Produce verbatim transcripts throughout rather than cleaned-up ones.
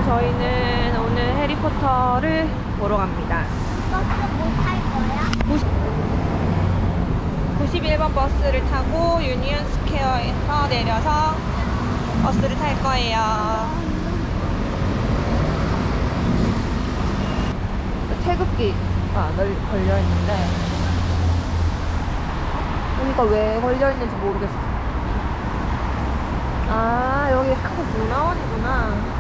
저희는 오늘 해리포터를 보러 갑니다. 버스 뭐 탈 거야? 구십일 번 버스를 타고 유니언 스퀘어에서 내려서 버스를 탈 거예요. 태극기가 걸려있는데 여기가 왜 걸려있는지 모르겠어. 아, 여기 한국문화원이구나.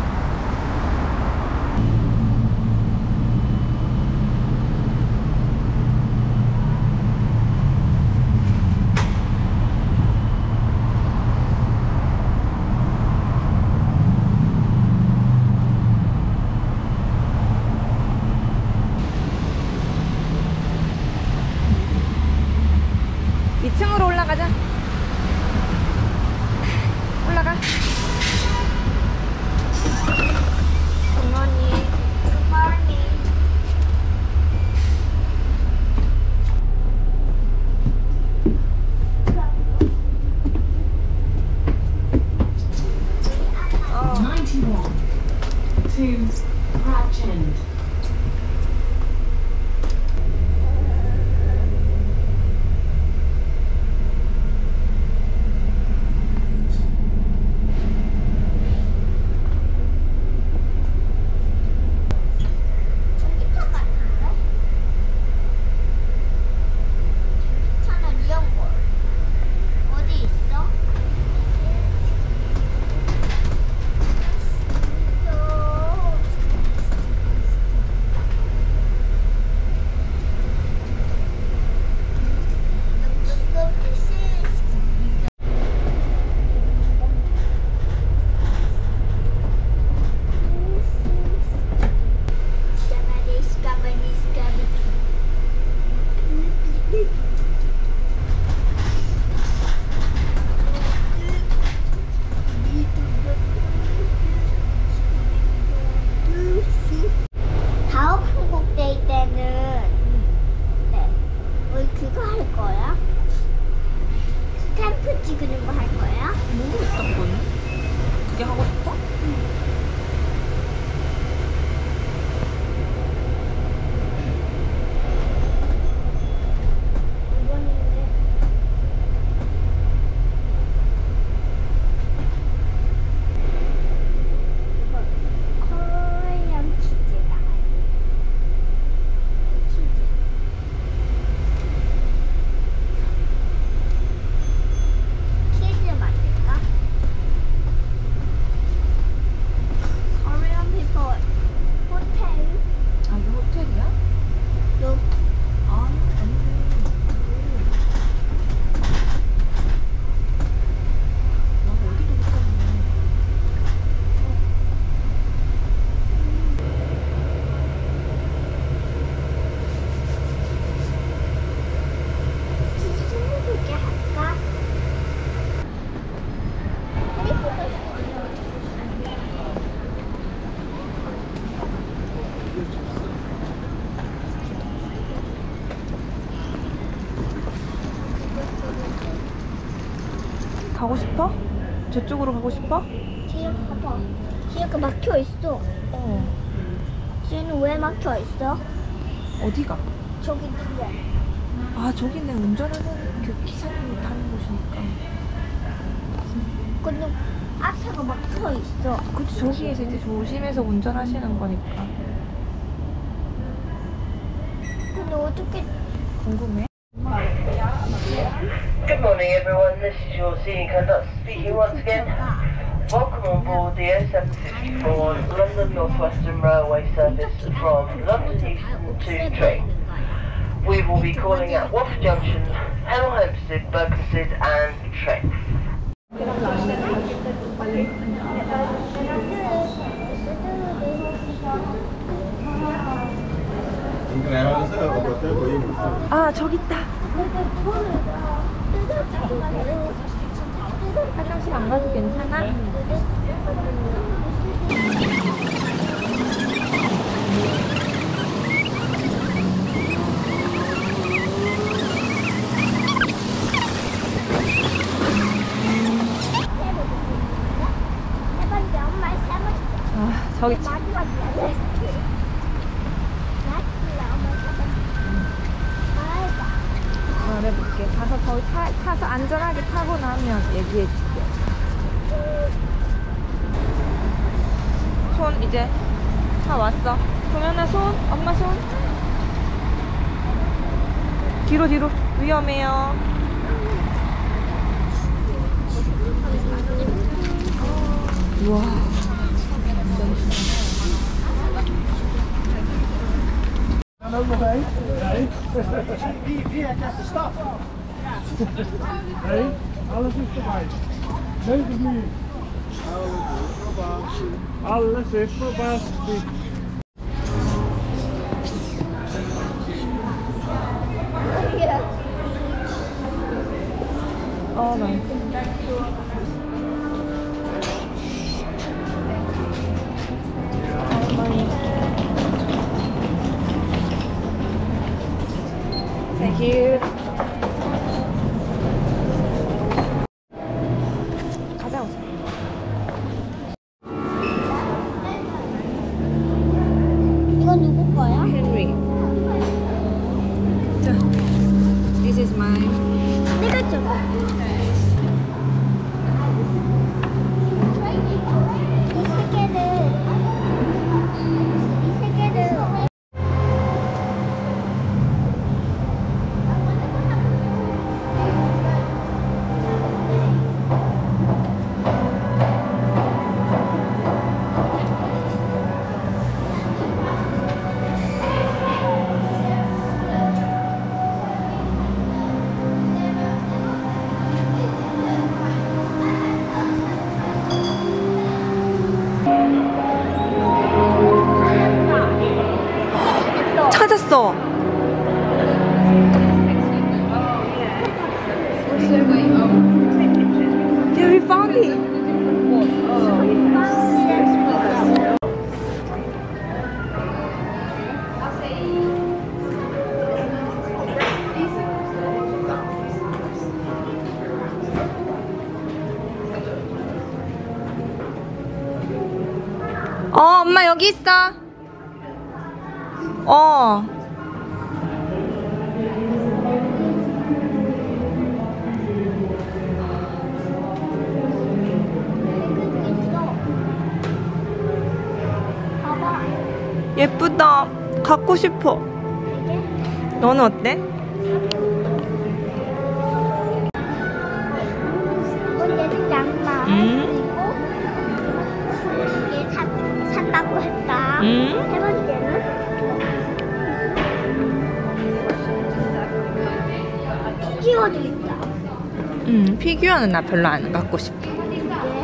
이 층으로 올라가자. 올라가. 굿모닝. 굿모닝. ninety-one to Bradgend. 전기차 같은데? 전기차는 이런 거 어디 있어? 다음 한국데이 때는 네, 우리 그거 할 거야? 스탬프 찍는 거 할 거야? 모르겠다, 그거는. 그게 하고 싶어? 이번에는 이거 코리안 치즈다. 치즈. 치즈 만들까? 코리안 피플 호텔. 아, 이거 호텔이야? 요 아, 아니네. 아, 여기도 호텔이네. 스무 개 할까? 가고 싶어? 저쪽으로 가고 싶어? 뒤에 봐봐. 뒤에가 막혀 있어. 어. 뒤에는 왜 막혀 있어? 어디가? 저기 뒤에. 아, 저기는 운전하는 그 기사님이 타는 곳이니까. 근데 앞에가 막혀 있어. 그치, 저기에서 이제 조심해서 운전하시는 거니까. 근데 어떻게 궁금해? Good morning everyone, this is your senior conductor speaking once again. Welcome on board the O seven fifty-four London North Western Railway service from London Euston to Tring. We will be calling at Wharf Junction, Hemel Hempstead, Berkhamsted and Tring. 아, 저기 있다. 화장실 안 가도 괜찮아? 세 번째 엄마 세 번째. 아, 저기 마지막이야. 레스키. 레스키야. 엄마. 말해볼게. 가서 거기 타, 타서 안전하게 타고 나면 얘기해줄게. 손 이제 다 왔어. 동현아 손, 엄마 손. 뒤로 뒤로 위험해요. 우와. Nee, alles is erbij. Zeker niet. Alles is verbaasd. 어, 네. Thank you. 가자, 우선. 이건 누구 거야? Henry. 자, this is mine. 내가 줘. 이 세 개를 이 세 개를 찾았어. Yeah, we found it. 어, 엄마 여기 있어. 어. 봐봐. 예쁘다. 갖고 싶어. 너는 어때? 이건 얘는 양말. 음. 그리고 이게 사, 산다고 했다. 음. 세 번째는 피규어도 있다. 음, 피규어는 나 별로 안 갖고 싶어. 이게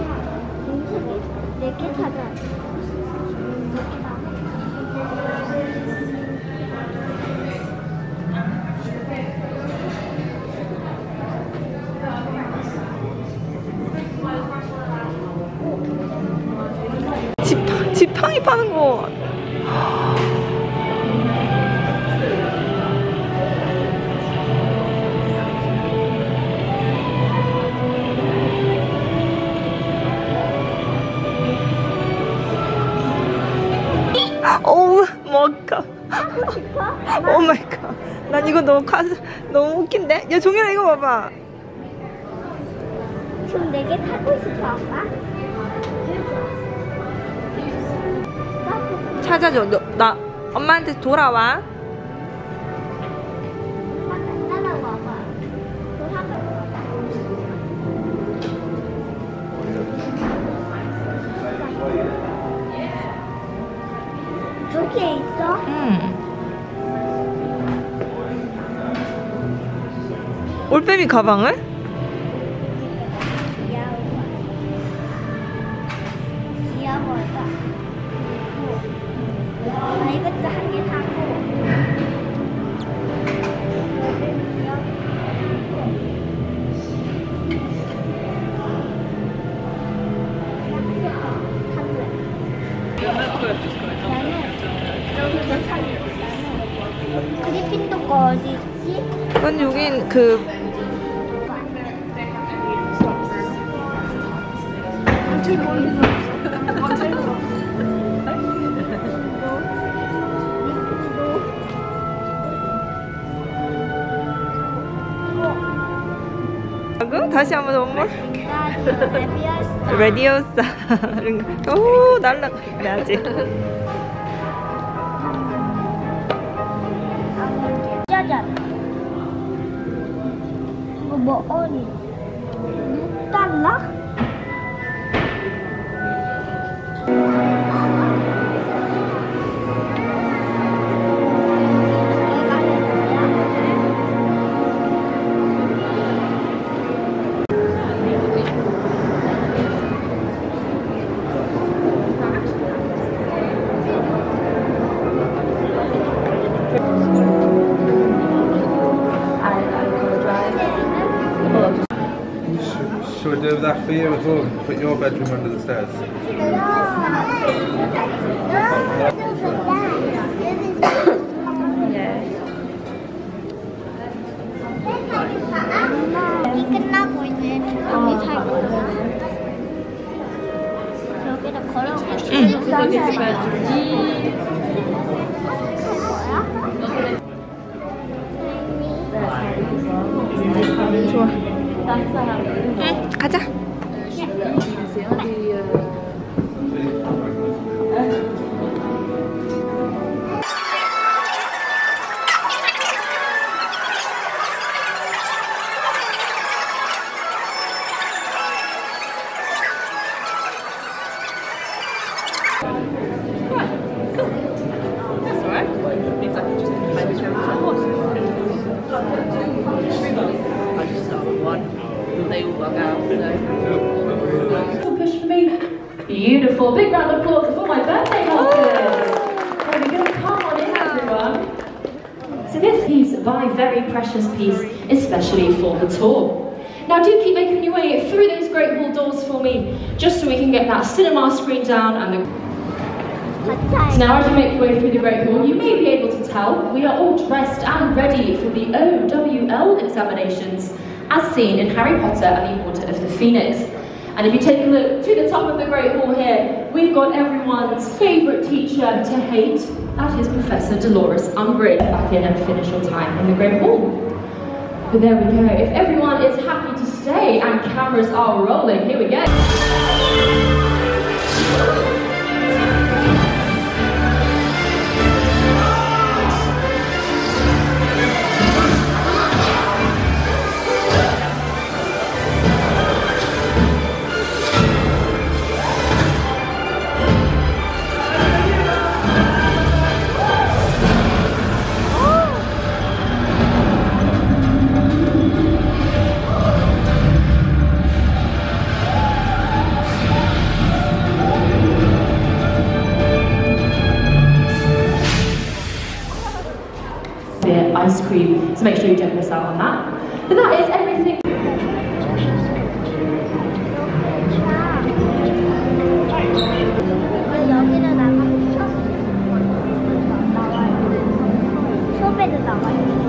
네개 찾아. 지팡, 지팡이 파는 거. 어우, 뭐까? 하고 싶어? 오 마이 갓. 난 이거 너무 가, 너무 웃긴데? 야, 종현아 이거 봐봐. 지금 네 개 타고 싶어, 아빠? 찾아줘. 너, 나 엄마한테 돌아와. 따라와봐. 돌아가봐. 저기에 있어? 응. 올빼미 가방을? 귀여워. 귀여워요. 아, 이것도 한 개 사고. 그리핀도 거 어디 있지? 그건 여긴 그 제일 멀리 다시 한번 원몰. 라디오 레디오사. 오 날라. 그래야지. 짜잔. 이거 뭐 어디? 육 달러? Shall we do that for you as well? Put your bedroom under the stairs. 이 끝나고 이제 여기 살 거야. 여기다 걸어오겠지. 좋아. 응, 가자. Push for me. Beautiful. Big round of applause for my birthday helpers. There we go. Come on in, everyone. So this piece, my very precious piece, especially for the tour. Now do keep making your way through those great hall doors for me, just so we can get that cinema screen down and the... So now as you make your way through the Great Hall, you may be able to tell we are all dressed and ready for the O W L examinations, as seen in Harry Potter and the Order of the Phoenix. And if you take a look to the top of the Great Hall here, we've got everyone's favourite teacher to hate, that is Professor Dolores Umbridge. Back in and finish your time in the Great Hall. But there we go, if everyone is happy to stay and cameras are rolling, here we go. Ice cream, so make sure you don't miss out on that. But that is everything. 여기는 나가면 나와요. 수업에도 나와요.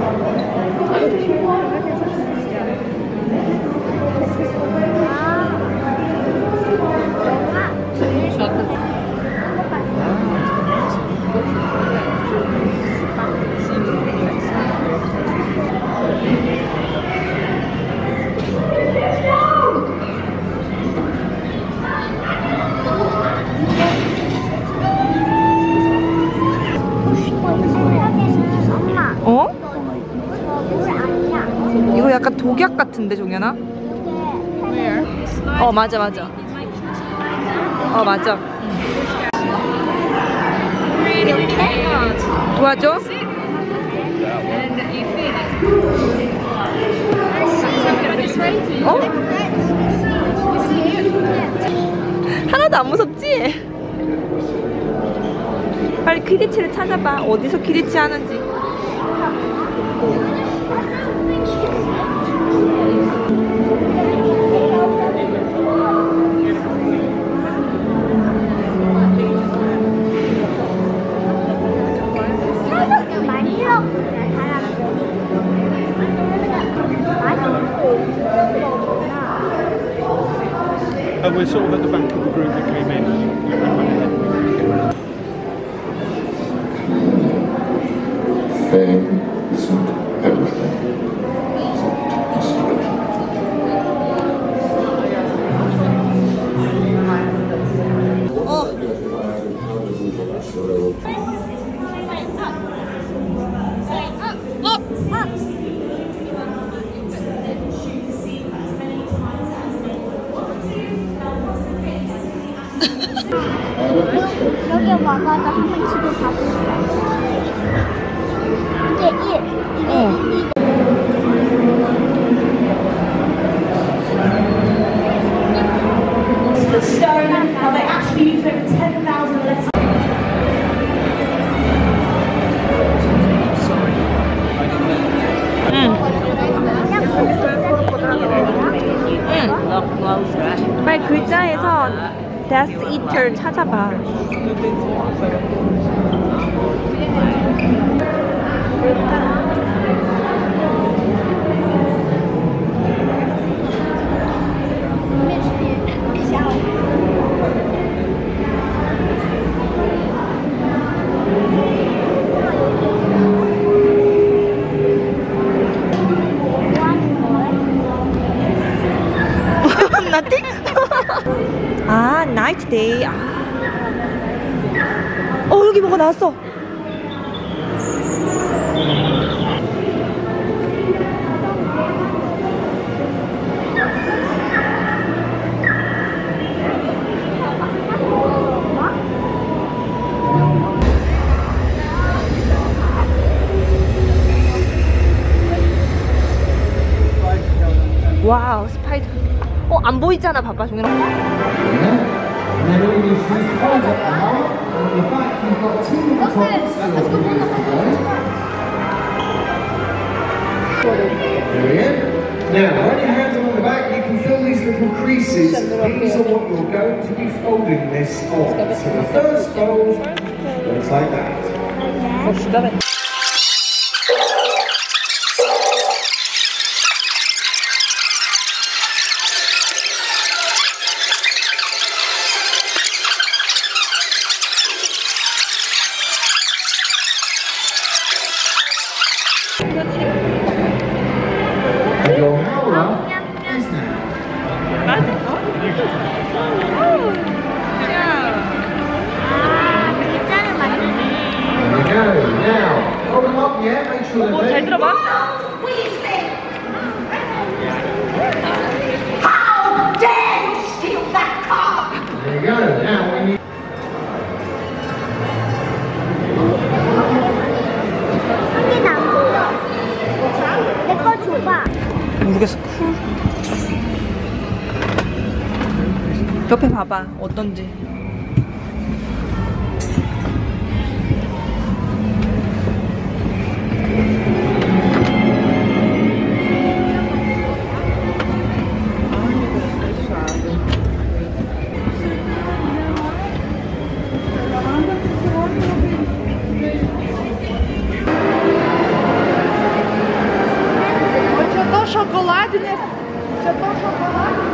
어? 이거 약간 독약 같은데, 종현아? 어, 맞아, 맞아. 어, 맞아. 도와줘? 어? 하나도 안 무섭지? 빨리 퀴디치를 찾아봐. 어디서 퀴디치 하는지. And we're sort of at the back of the group that came in. Fame isn't everything. 여기 와봐도 한번 집에 가보자. 이게 일, 이게 이. The stone, how they actually use over ten thousand letters. 빨리 글자에서 Death Eater 찾아봐. Nothing? 아, Night Day. 아. 어, 여기 뭐가 나왔어. 와우, 스파이더. 어, 안 보이잖아, 봐봐, 종현아. And then all you need to do is close up the heart. On the back, you've got two little pockets for your fingers to go. Brilliant. Now, when your hands are on the back, you can feel these little creases. These are what you're going to be folding this on. So the first fold looks like that. And your howler is now. There we go. Now, hold them up, yeah? Make sure they're 잘 ready. 들어봐. There you go. Now we need. 한개는 안 보여. 내 거 줘봐. 모르겠어. 쿨. 옆에 봐봐. 어떤지. шоколадне. Це то шоколадне.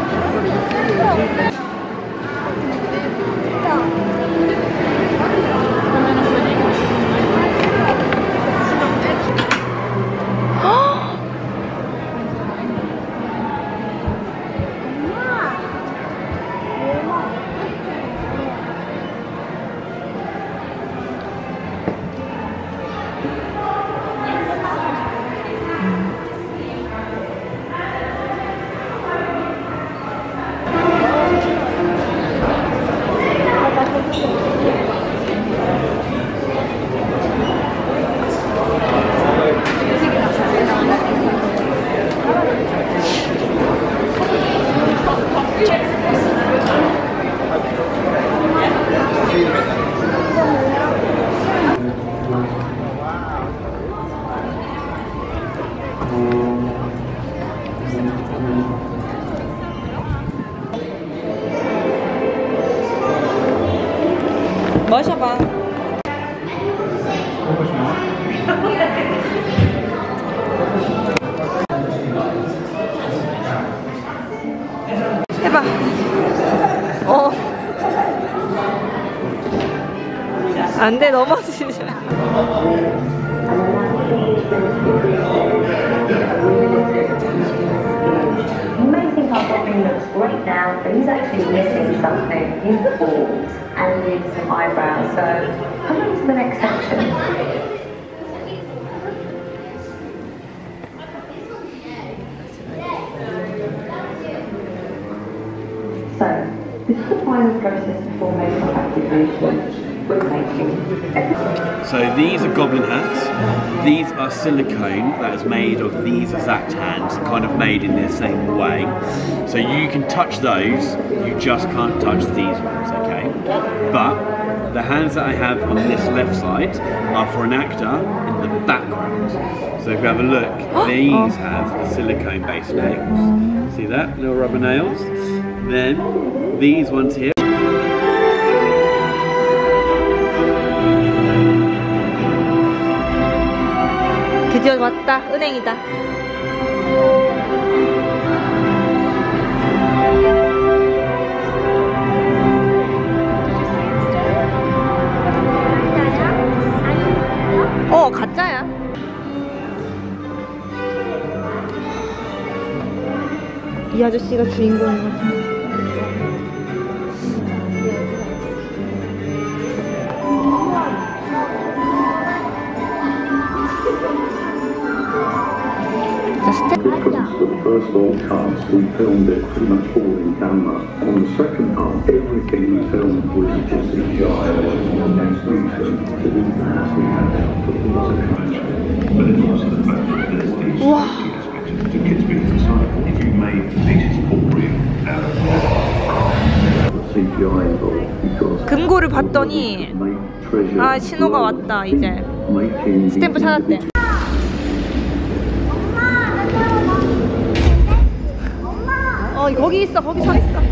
마셔봐. 해봐. 어. 안 돼, 넘어지지. You may think our shopping looks great now, but he's actually missing something. He's bald and needs some eyebrows. So come on to the next section. So this is the part final process before makeup activation. So these are goblin hats. These are silicone that is made of these exact hands, kind of made in the same way. So you can touch those, you just can't touch these ones, okay? But the hands that I have on this left side are for an actor in the background. So if you have a look, these have silicone based nails. See that? Little rubber nails. Then these ones here. 드디어 왔다. 은행이다. 어, 가짜야. 이 아저씨가 주인공인 것 같아. The first all cast, we filmed it pretty much all in camera. On the second half, everything we filmed was just C G I. Next week, to do that, we had to put lots of crash. But it's also the fact that there's these aspects to kids being inside. If you made pieces for real out of C G I involved, because 금고를 봤더니 아 신호가 왔다. 이제 스탬프 찾았대. 어 거기 있어. 거기 서 있어.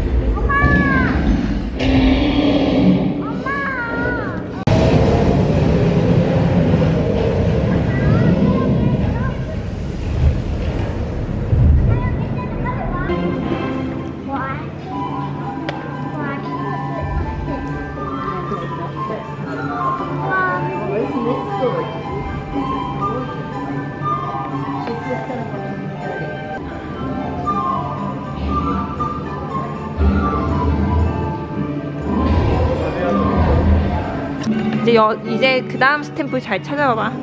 이제 여, 이제 그 다음 스탬프 잘 찾아봐.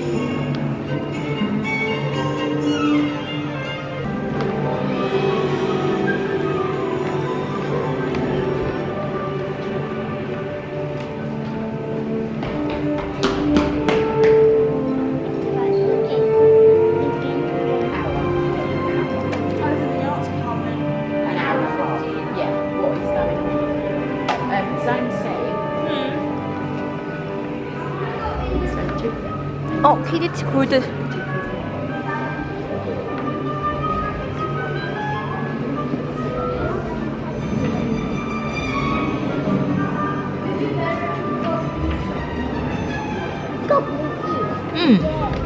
어, 퀴디치 골드. 응.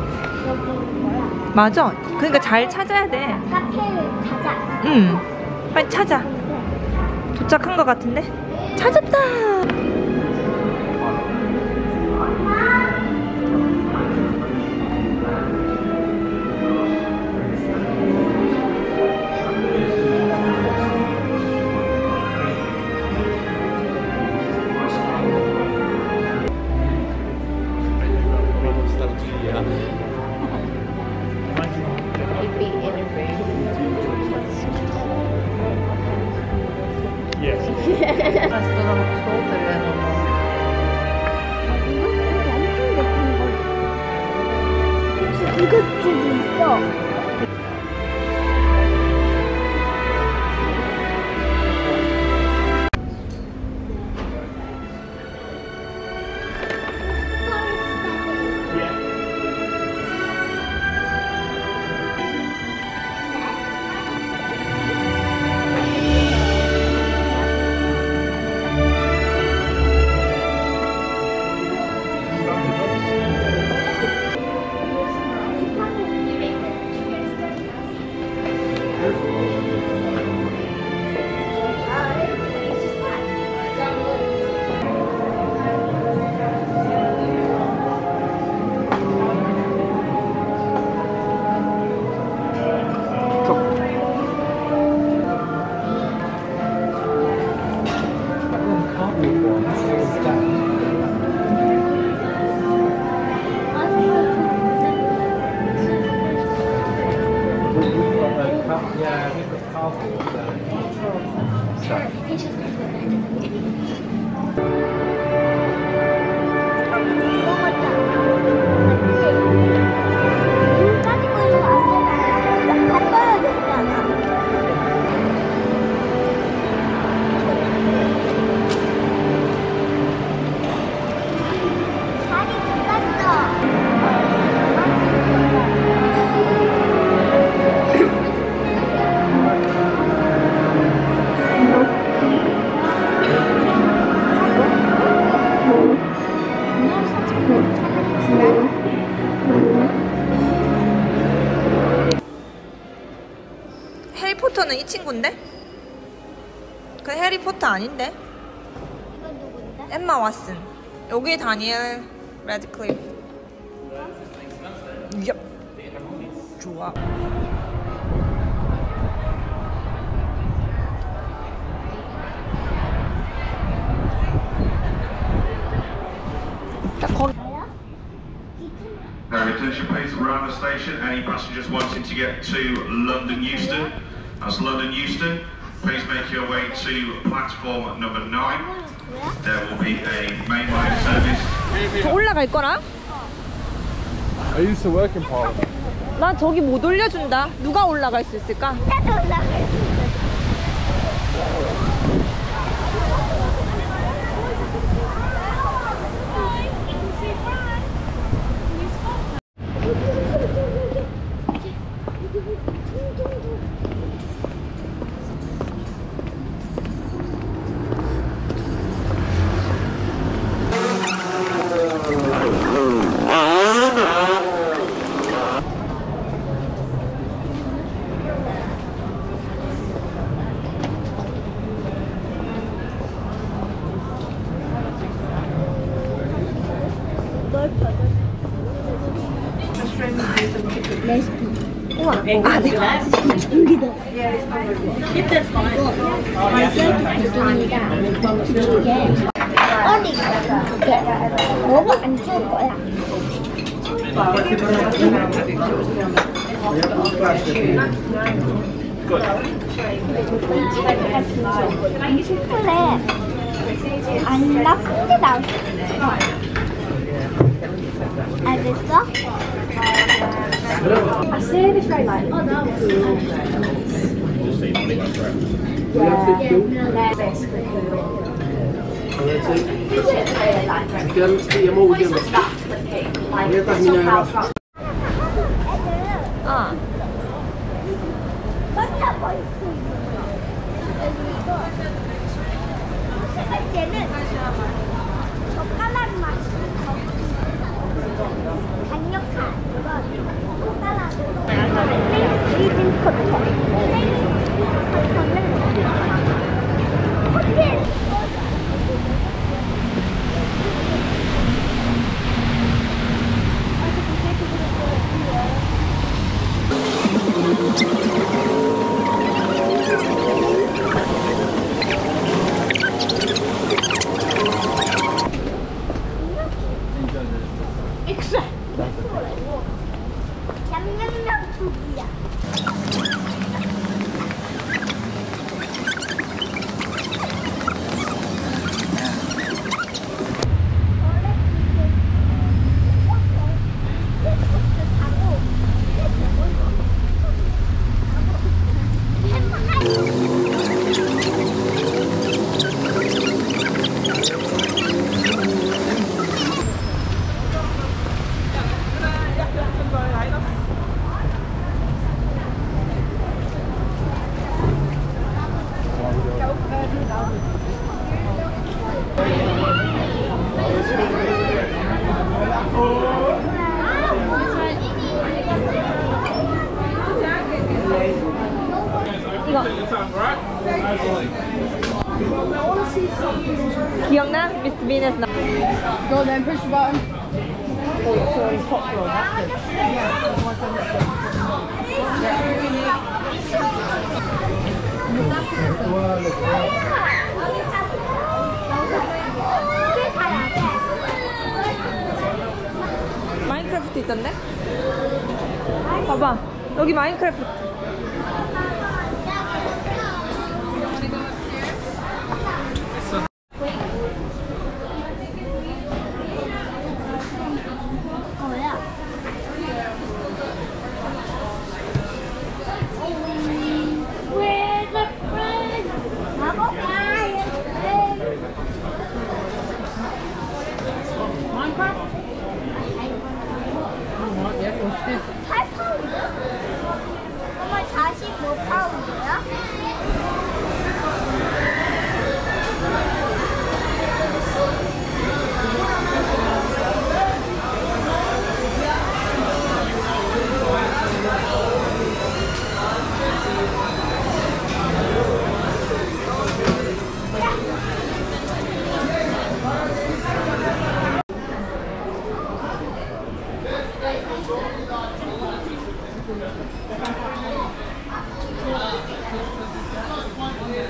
맞아. 그러니까 잘 찾아야 돼. 카페를 찾아. 응. 빨리 찾아. 도착한 것 같은데? 찾았다. 이것도 있어. Yeah, we've got cardboard there. So. 이 친구인데? 그 해리포터 아닌데? 이건 누군데? 엠마 왓슨. 여기 다니엘 레드클리프. 야. 좋아. Now, attention please, around the station, any passengers wanting to get to London Euston, that's London Euston, please make your way to platform number nine. There will be a mainline service. 저 올라갈 거라? I used to work in Parliament. 난 저기 못 올려준다. 누가 올라갈 수 있을까? 나도 올라갈 수 있어. 우와. 아, 내가 여기다. 어디 이게 너무 안 좋을 거야. 초콜릿 안 나쁜 게 나올 수 있어. 알겠어? I say this right like, oh no. 어. 는 젓가락 맛이 강력한 젓가락으로 리진 커터 커터는 호텔 냠냠냠 두기야. 기억나? 미스터 비너스 나. Go then, push the button. Oh, it's on top floor, that's good. 마인크래프트 있던데? 봐봐. 여기 마인크래프트. 팔 파운드? 정말 사십오 파운드야?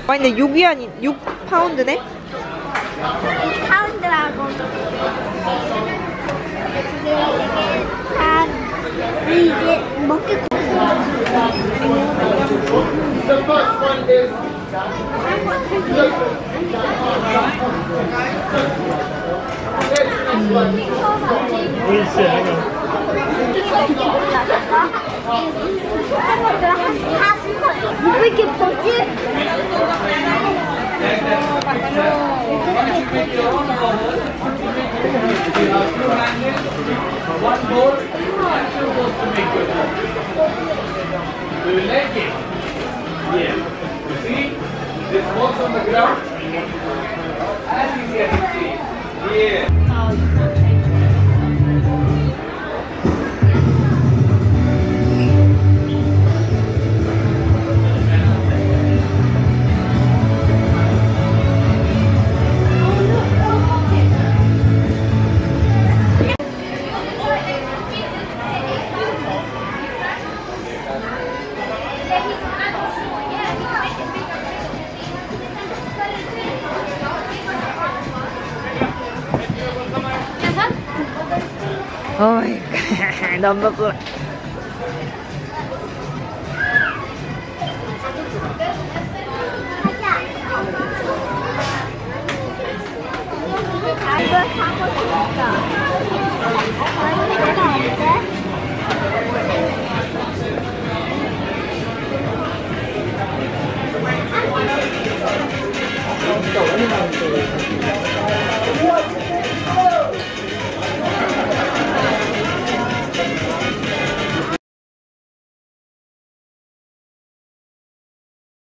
아니 근데 육이 아니 육 파운드네? 파운드라고. 한 이게 먹기. The first one is 왜 이렇게 보지? one more. Two goes to make it. Do you like it? Yes. You see, this goes on the ground. As easy as you see. Yeah. 어이 너무 부러. 이거 사고 싶다. 이거 어때?